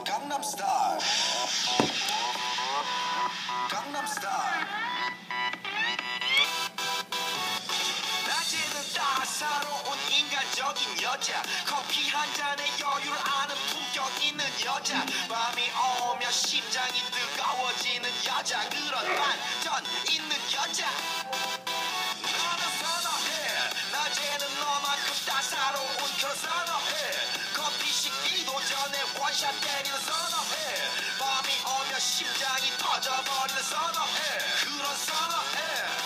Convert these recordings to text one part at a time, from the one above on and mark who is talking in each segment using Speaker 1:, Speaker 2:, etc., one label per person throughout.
Speaker 1: Gangnam Style. Gangnam Style. 낮에는 따사로운 인간적인 여자, 커피 한 잔에 여유를 아는 품격 있는 여자, 밤이 오면 심장이 뜨거워지는 여자, 그런 반전 있는 여자. 너는 선호해. 낮에는 너만큼 따사로운 그런 선호해. 커피 식기도 전에 원샷 때리는 선호해. 밤이 오면 심장이 터져버리는 선호해. 그런 선호해.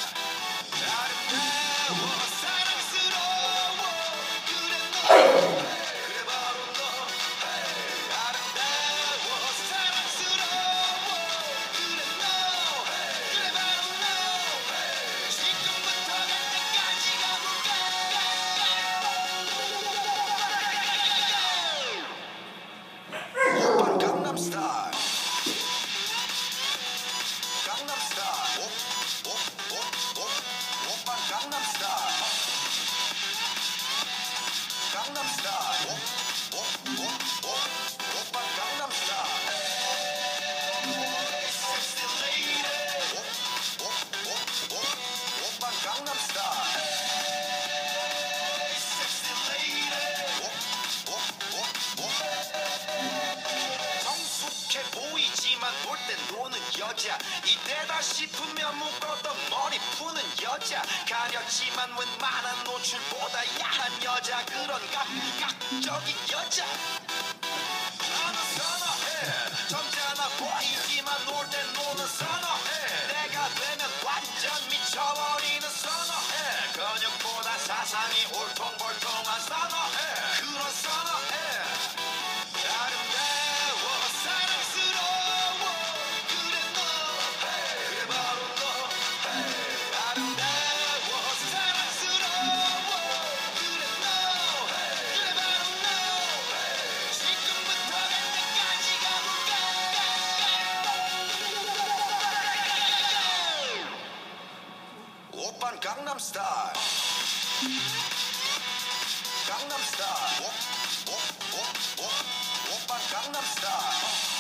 Speaker 1: 아름다워 사랑스러워 그래 너 그래 바로 너 아름다워 사랑스러워 그래 너 그래 바로 너 지금부터 갈 때까지 가볼까. 오빤 강남 스타일. 강남 스타일. 오빤 강남 스타일. 강남 스타일. 오빤 강남 스타일. Sexy lady. 오빤 강남 스타일. Sexy lady. 성숙해 보이지만 놀 땐 노는 여자, 이때다 싶으면 묶었던 머리 푸는 여자, 가렸지만 웬만한 노출보다 야한 여자, 그런 감각적인 여자. 나는 선호해. 점잖아 보이지만 놀 땐 노는 선호해. 내가 되면 완전 미쳐버리는 선호해. 근육보다 사상이 울퉁불퉁한 선호해. 그런 선호해. 아름다워 사랑스러워 그래 너 그래 바로 너 아름다워 사랑스러워 그래 너 그래 바로 너 지금부터 갈 때까지 가볼까. 오빤 강남 스타일. 강남 스타일. 오빤 강남 스타일.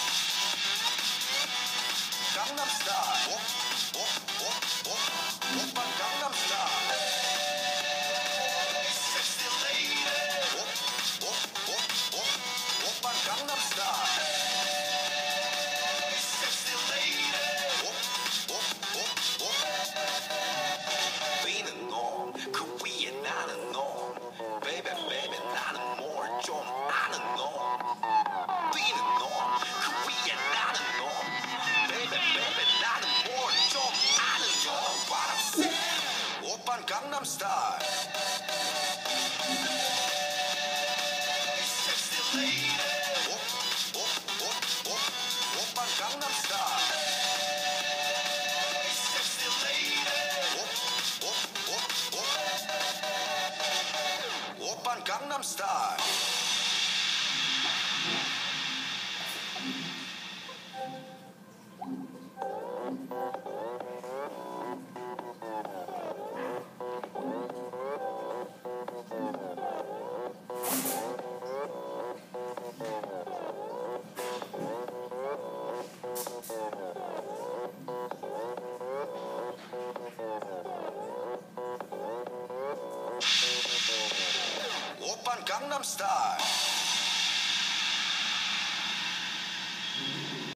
Speaker 1: 강남 스타일. 오빤 강남 스타일. Sexy lady. 오빤 강남 스타일. Sexy lady. 위는 너, 그 위에 나는 너. Baby baby 나는 뭘 좀 아는 너. 위는 너, 그 위에 나는 너. Baby baby 나는 뭘 좀 아는 너. What I'm saying. 오빤 강남 스타일. Sexy lady. 오빤 강남 스타일. Sexy lady. 오빤 강남 스타일. 오빤 강남 스타일.